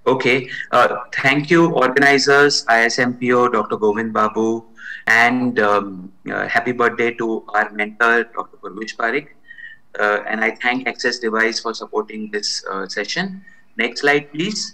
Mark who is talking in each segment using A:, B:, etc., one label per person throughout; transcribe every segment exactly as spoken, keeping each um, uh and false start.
A: Okay, uh, thank you, organizers, I S M P O, Doctor Govind Babu, and um, uh, happy birthday to our mentor, Doctor Purvish Parikh. Uh, and I thank Access Device for supporting this uh, session. Next slide, please.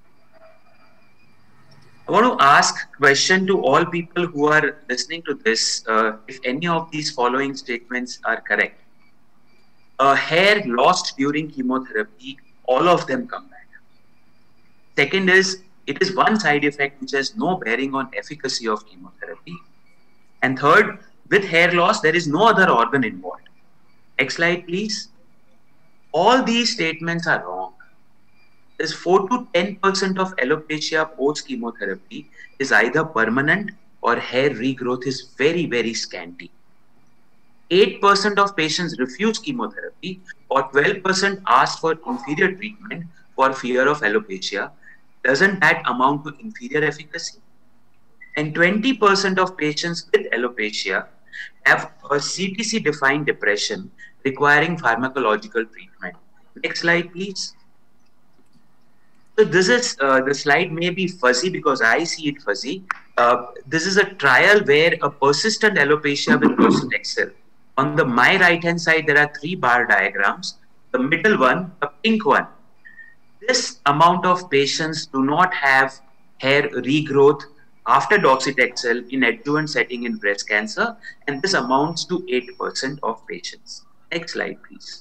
A: I want to ask a question to all people who are listening to this. Uh, if any of these following statements are correct. A hair lost during chemotherapy, all of them come back. Second is, it is one side effect which has no bearing on efficacy of chemotherapy. And third, with hair loss, there is no other organ involved. Next slide, please. All these statements are wrong. There's four to ten percent of alopecia post-chemotherapy is either permanent or hair regrowth is very, very scanty. eight percent of patients refuse chemotherapy or twelve percent ask for inferior treatment for fear of alopecia. Doesn't that amount to inferior efficacy? And twenty percent of patients with alopecia have a C T C-defined depression requiring pharmacological treatment. Next slide, please. So this is, uh, the slide may be fuzzy because I see it fuzzy. Uh, this is a trial where a persistent alopecia with docetaxel. On the my right hand side, there are three bar diagrams. The middle one, a pink one. This amount of patients do not have hair regrowth after docetaxel in adjuvant setting in breast cancer, and this amounts to eight percent of patients. Next slide, please.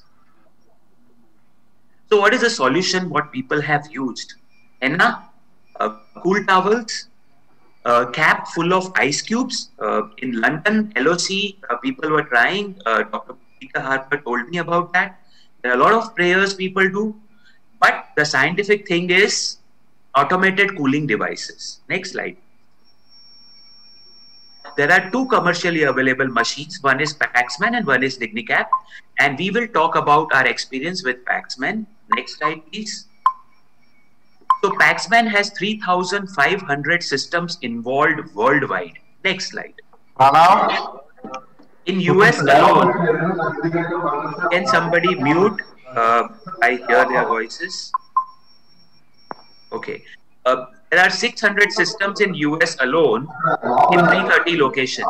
A: So what is the solution what people have used? Henna, uh, cool towels, a cap full of ice cubes. Uh, in London, L O C, uh, people were trying. Uh, Doctor Peter Harper told me about that. There are a lot of prayers people do. But the scientific thing is automated cooling devices. Next slide. There are two commercially available machines. One is Paxman and one is Dignicap. And we will talk about our experience with Paxman. Next slide, please. So Paxman has three thousand five hundred systems involved worldwide. Next slide.
B: Hello?
A: In U S alone, can somebody mute? Uh, I hear their voices. Okay. Uh, there are six hundred systems in U S alone in three hundred thirty locations.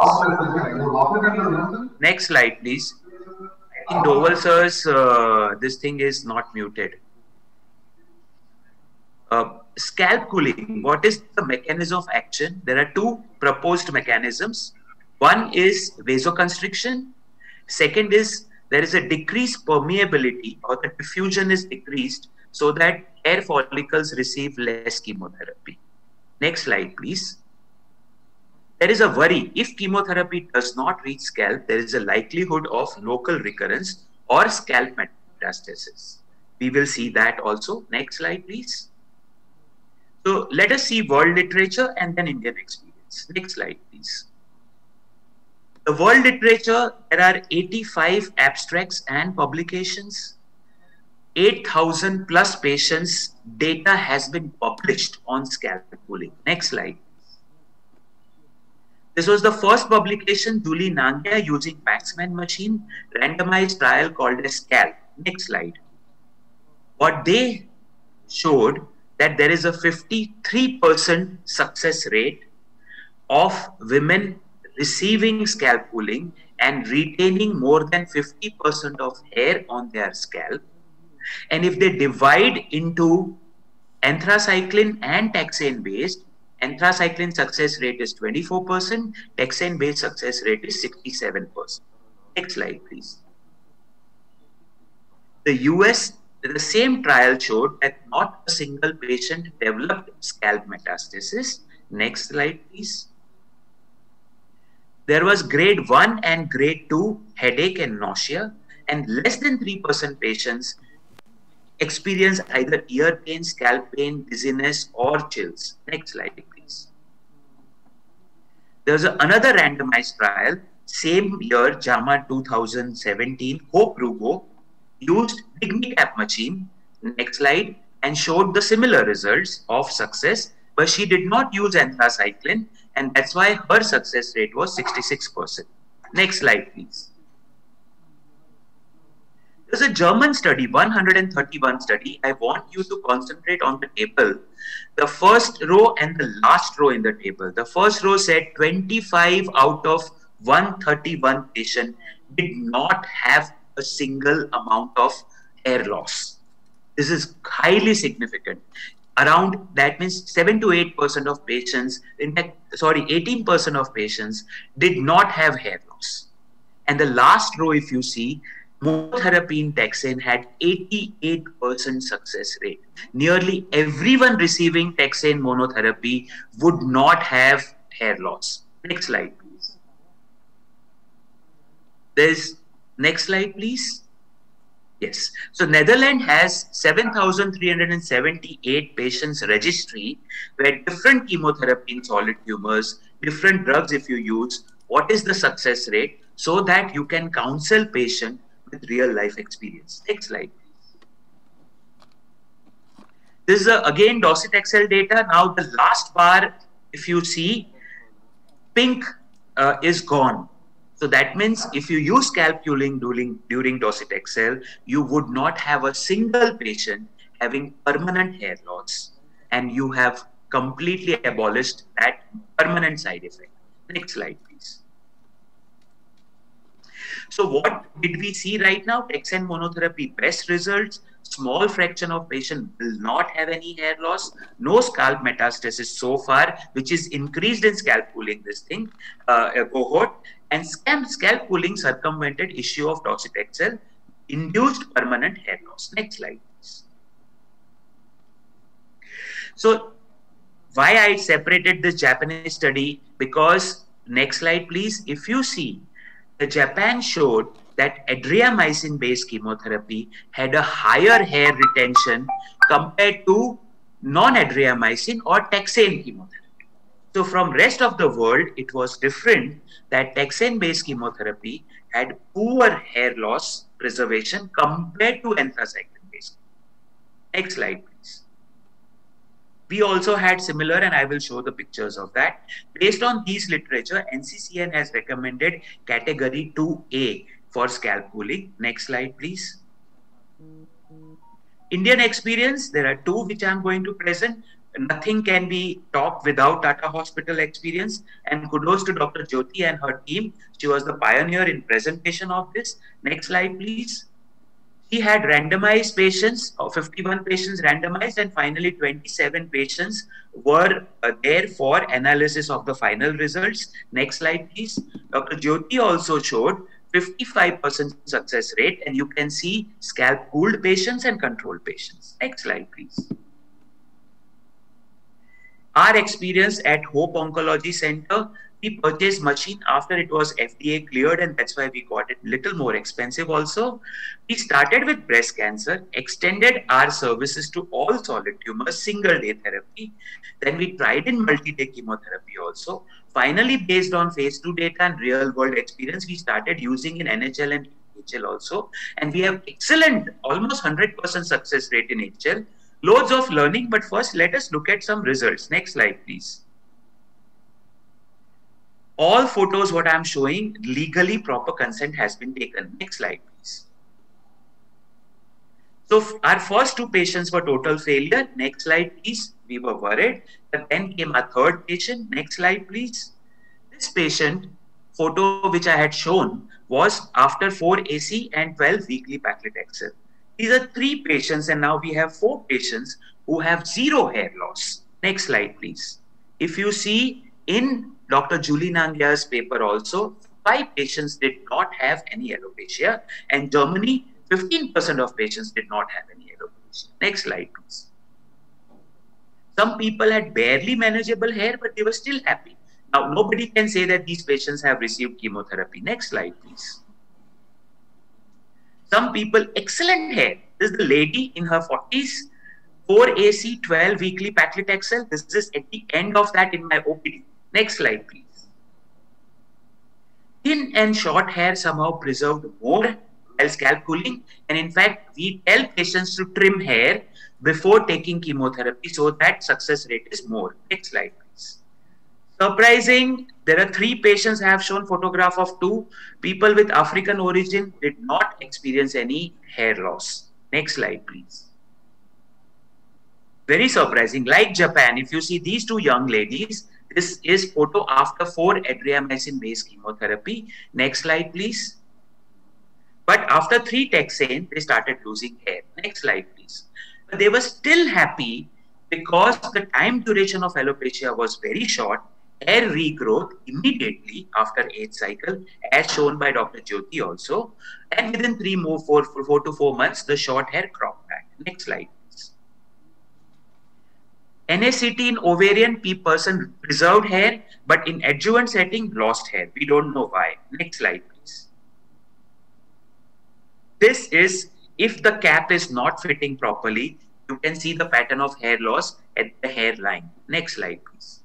A: Next slide, please. In Doval sirs, uh, this thing is not muted. Uh, scalp cooling, what is the mechanism of action? There are two proposed mechanisms. One is vasoconstriction. Second is there is a decreased permeability, or the diffusion is decreased so that hair follicles receive less chemotherapy. Next slide, please. There is a worry. If chemotherapy does not reach scalp, there is a likelihood of local recurrence or scalp metastasis. We will see that also. Next slide, please. So let us see world literature and then Indian experience. Next slide, please. The world literature, there are eighty-five abstracts and publications. eight thousand plus patients data has been published on scalp cooling. Next slide. This was the first publication, Julie Nangia, using Paxman machine, randomized trial called as SCALP. Next slide. What they showed that there is a fifty-three percent success rate of women receiving scalp cooling and retaining more than fifty percent of hair on their scalp. And if they divide into anthracycline and taxane based, anthracycline success rate is twenty-four percent, taxane based success rate is sixty-seven percent. Next slide, please. The U S, the same trial showed that not a single patient developed scalp metastasis. Next slide, please. There was grade one and grade two headache and nausea, and less than three percent patients experience either ear pain, scalp pain, dizziness, or chills. Next slide, please. There's another randomized trial, same year, JAMA two thousand seventeen, Hope Rugo, used Dignicap machine, next slide, and showed the similar results of success, but she did not use anthracycline, and that's why her success rate was sixty-six percent. Next slide, please. There's a German study, one hundred thirty-one study. I want you to concentrate on the table. The first row and the last row in the table. The first row said twenty-five out of one hundred thirty-one patients did not have a single amount of hair loss. This is highly significant. Around, that means seven to eight percent of patients, in fact, sorry, eighteen percent of patients did not have hair loss. And the last row, if you see, monotherapy in taxane had eighty-eight percent success rate. Nearly everyone receiving taxane monotherapy would not have hair loss. Next slide, please. There's next slide, please. Yes. So Netherlands has seven thousand three hundred seventy-eight patients registry where different chemotherapy in solid tumors, different drugs if you use, what is the success rate, so that you can counsel patient with real life experience. Next slide. This is a, again docetaxel data. Now the last bar, if you see, pink uh, is gone. So that means if you use scalp cooling during, during docetaxel, you would not have a single patient having permanent hair loss, and you have completely abolished that permanent side effect. Next slide, please. So what did we see right now? Taxane monotherapy, best results. Small fraction of patients will not have any hair loss. No scalp metastasis so far, which is increased in scalp cooling, this thing, uh, cohort. And scalp cooling circumvented issue of docetaxel, induced permanent hair loss. Next slide, please. So why I separated this Japanese study? Because, next slide, please. If you see, the Japan showed that adriamycin-based chemotherapy had a higher hair retention compared to non-adriamycin or taxane chemotherapy. So from rest of the world, it was different, that taxane-based chemotherapy had poor hair loss preservation compared to anthracycline-based. Next slide, please. We also had similar, and I will show the pictures of that. Based on these literature, N C C N has recommended category two A for scalp cooling. Next slide, please. Indian experience, there are two which I am going to present. Nothing can be talked without Tata Hospital experience, and kudos to Doctor Jyoti and her team. She was the pioneer in presentation of this. Next slide, please. He had randomized patients, or fifty-one patients randomized, and finally twenty-seven patients were uh, there for analysis of the final results. Next slide, please. Doctor Jyoti also showed fifty-five percent success rate, and you can see scalp cooled patients and controlled patients. Next slide, please. Our experience at Hope Oncology Center, we purchased machine after it was F D A cleared, and that's why we got it little more expensive also. We started with breast cancer, extended our services to all solid tumors, single day therapy. Then we tried in multi-day chemotherapy also. Finally, based on phase two data and real world experience, we started using in N H L and H L also. And we have excellent, almost one hundred percent success rate in H L. Loads of learning, but first let us look at some results. Next slide, please. All photos what I am showing, legally proper consent has been taken. Next slide, please. So our first two patients were total failure. Next slide, please. We were worried. But then came our third patient. Next slide, please. This patient, photo which I had shown, was after four A C and twelve weekly paclitaxel. These are three patients, and now we have four patients who have zero hair loss. Next slide, please. If you see in Doctor Julie Nangia's paper also, five patients did not have any alopecia, and Germany, fifteen percent of patients did not have any alopecia. Next slide, please. Some people had barely manageable hair, but they were still happy. Now, nobody can say that these patients have received chemotherapy. Next slide, please. Some people, excellent hair. This is the lady in her forties, four A C, twelve weekly paclitaxel. This is at the end of that in my O P D. Next slide, please. Thin and short hair somehow preserved more while scalp cooling. And in fact, we tell patients to trim hair before taking chemotherapy so that success rate is more. Next slide, please. Surprising, there are three patients I have shown photograph of two. People with African origin did not experience any hair loss. Next slide, please. Very surprising. Like Japan, if you see these two young ladies, this is photo after four adriamycin-based chemotherapy. Next slide, please. But after three taxane, they started losing hair. Next slide, please. But they were still happy because the time duration of alopecia was very short. Hair regrowth immediately after eighth cycle, as shown by Doctor Jyoti also. And within three, more, four, four to four months, the short hair cropped back. Next slide, please. N A C T in ovarian person preserved hair, but in adjuvant setting, lost hair. We don't know why. Next slide, please. This is, if the cap is not fitting properly, you can see the pattern of hair loss at the hairline. Next slide, please.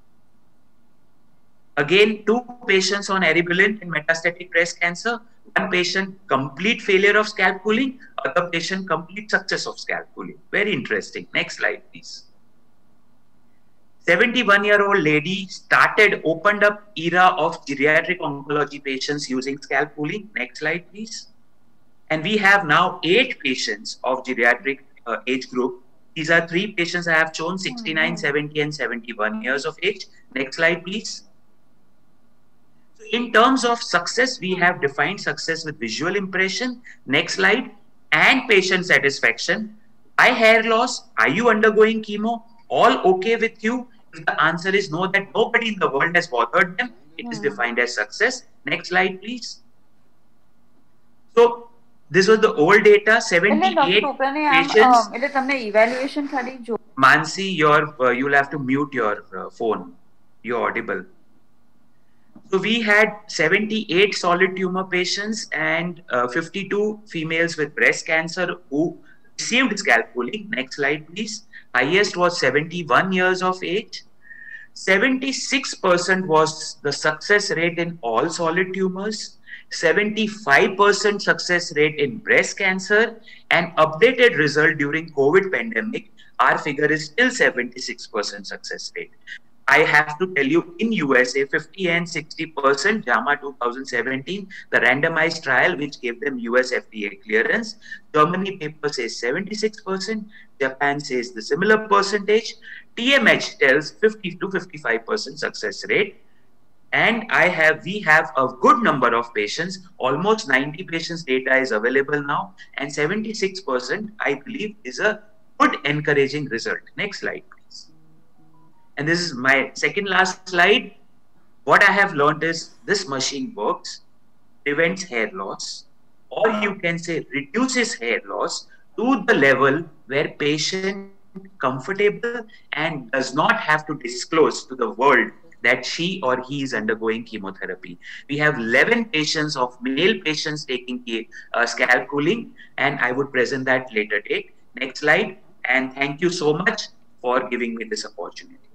A: Again, two patients on eribulin in metastatic breast cancer. One patient complete failure of scalp cooling, other patient complete success of scalp cooling. Very interesting. Next slide, please. seventy-one-year-old lady started, opened up era of geriatric oncology patients using scalp cooling. Next slide, please. And we have now eight patients of geriatric uh, age group. These are three patients I have shown, sixty-nine, seventy, and seventy-one years of age. Next slide, please. So in terms of success, we have defined success with visual impression. Next slide. And patient satisfaction. Why hair loss? Are you undergoing chemo? All okay with you? If the answer is no, that nobody in the world has bothered them, it is defined as success. Next slide, please. So this was the old data. seventy-eight patients.
B: Evaluation.
A: Mansi, your uh, you'll have to mute your uh, phone. You're audible. So we had seventy-eight solid tumor patients and uh, fifty-two females with breast cancer who received scalp cooling. Next slide, please. Highest was seventy-one years of age. seventy-six percent was the success rate in all solid tumors. seventy-five percent success rate in breast cancer, and updated result during COVID pandemic, our figure is still seventy-six percent success rate. I have to tell you, in U S A, fifty and sixty percent, JAMA two thousand seventeen, the randomized trial which gave them U S F D A clearance. Germany paper says seventy-six percent, Japan says the similar percentage, T M H tells fifty to fifty-five percent success rate. And I have, we have a good number of patients, almost ninety patients data is available now, and seventy-six percent I believe is a good encouraging result. Next slide, please. And this is my second last slide. What I have learned is this machine works, prevents hair loss, or you can say reduces hair loss to the level where patient comfortable and does not have to disclose to the world that she or he is undergoing chemotherapy. We have eleven patients of male patients taking uh, scalp cooling, and I would present that later date. Next slide. And thank you so much for giving me this opportunity.